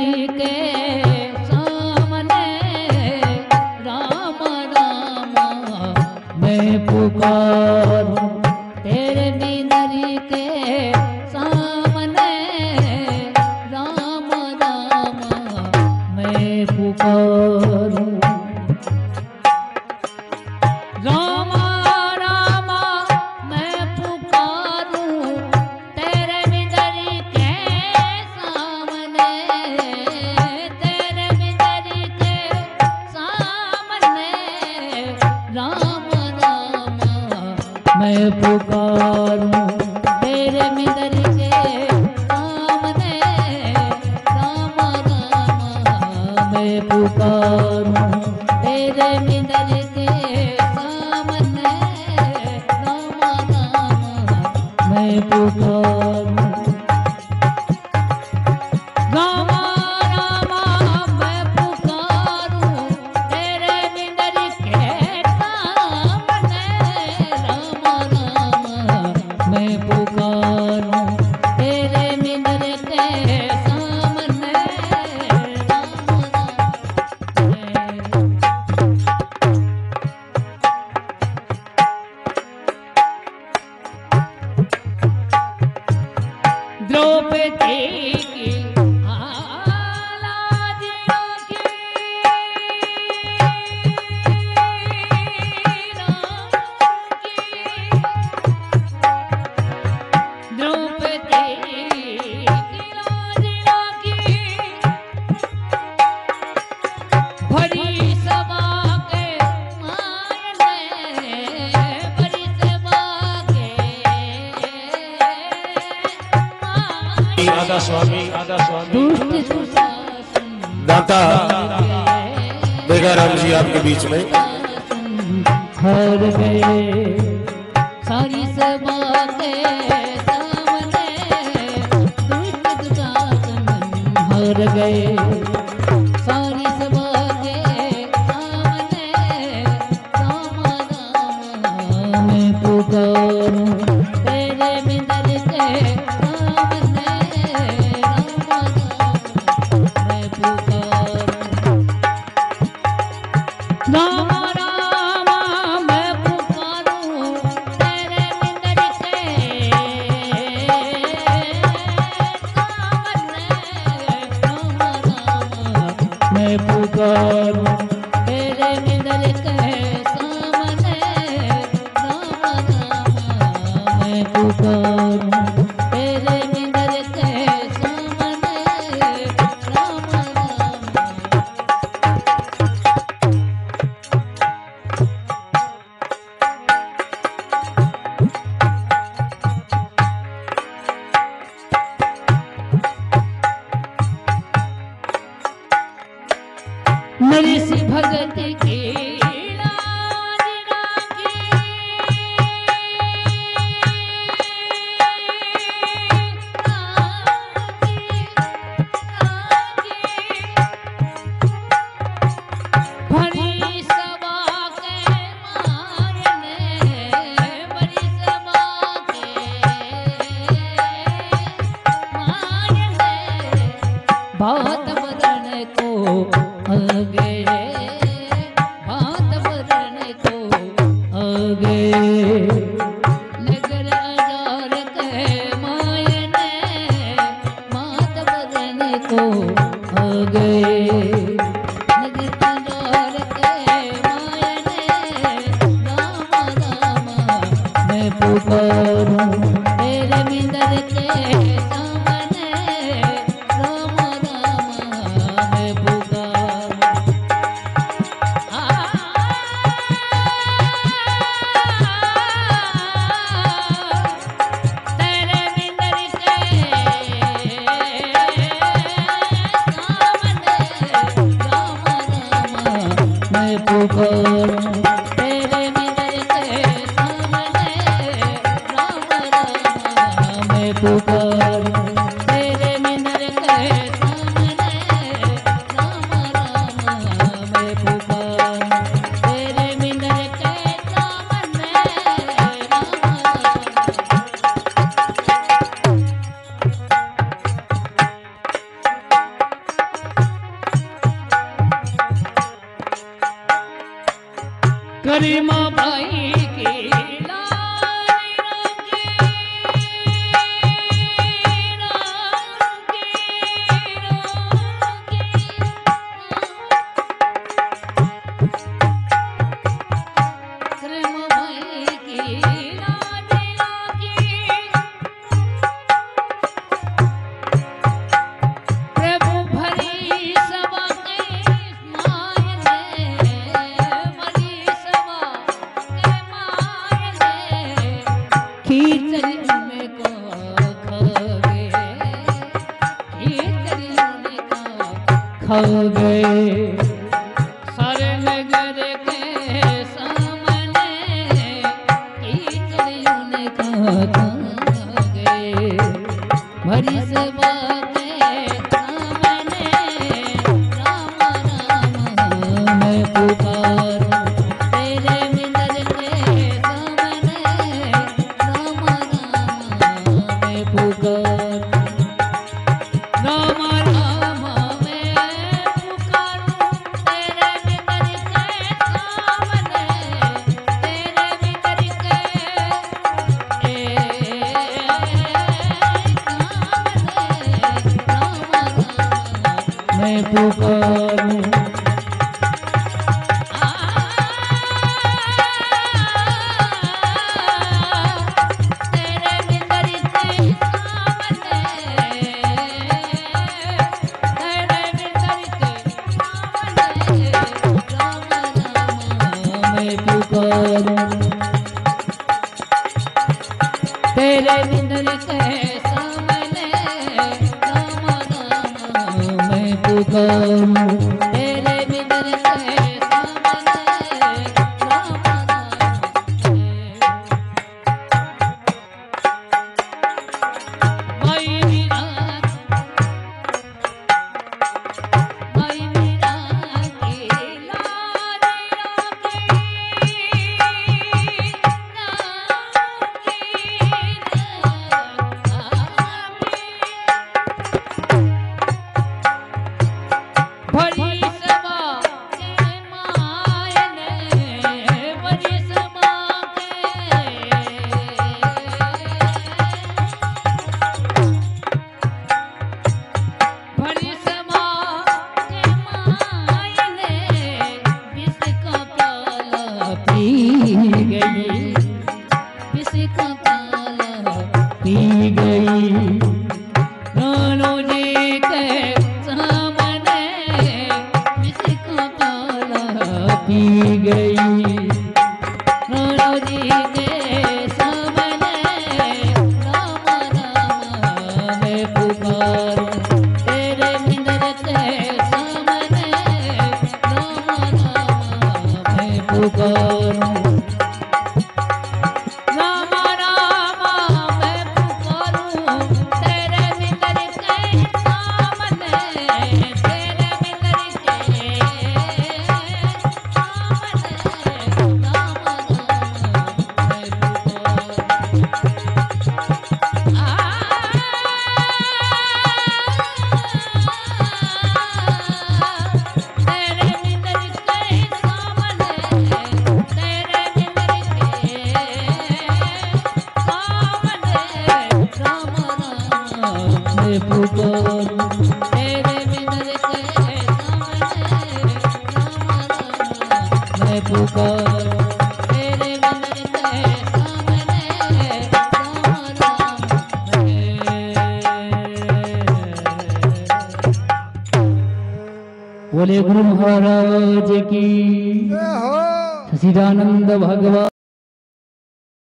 मिंदरी के सामने राम राम मैं पुकारूं तेरे मिंदरी के सामने राम राम मैं पुकारूं राम राम मैं पुकारूं तेरे मिंदरी के सामने तेरे मिंदरी के सामने राम राम मैं पुकारूं तेरे मिंदरी के सामने राम राम मैं पुकारूं तेरे मिंदरी के सामने राम राम मैं पुकारूं राम राम मैं पुकारूं तेरे मिंदरी के सामने राम राम मैं पुकारूं तेरे मिंदरी के सामने राम राम द्रौपदी की आलादियों की द्रौपदी की लाजियों की भरी सभा के मायने भरी सभा के आगा स्वामी दुष्ट दुशासन दाता बेगाराम जी आपके बीच में हर गए सारी सभा के सामने दुष्ट दुशासन हर गए सारी सभा के सामने राम राम मैं पुकारूं तेरे मिंदरी के सामने राम राम मैं पुकारूं राम राम मैं पुकारूं तेरे मिंदरी के सामने राम राम मैं पुकारूं तेरे मिंदरी के सामने राम राम मैं पुकारूं तेरे मिंदरी के सामने राम राम नरसी भगत की लाजिना की भरी सभा के मायने भरी सभा के मायने बहुत वरण को आगे बात वरण को आगे नगर हजार के मायने बात वरण को आगे नगर हजार के मायने राम राम मैं पुकारूं तेरे मिंदर के सामने राम राम मैं पुकारूं तेरे मिंदर के सामने राम राम शरीमा भाई की खा गए सारे नगर के सामने कीचड़ियों ने खा गए भरी सभा के सामने राम राम मैं पुकारूं तेरे मिंदर के सामने राम राम मैं पुकारूं राम राम मैं पुकारूं तेरे मिंदर के सामने तेरे मिंदर के सामने राम राम मैं पुकारूं तेरे मिंदर के सामने राम राम मैं पुकारूं तेरे मिंदर के सामने राम राम भाई मीरा की पी गई रानो जी के सामने बिस्को पाला पी गई रानो जी के सामने राम राम मैं पुकारूं तेरे मिंदर के सामने राम राम मैं पुकारूं मैं पुकारूं तेरे मिंदर के सामने राम राम मैं पुकारूं तेरे मिंदर के सामने राम राम बोले गुरु महाराज की सच्चिदानंद भगवान।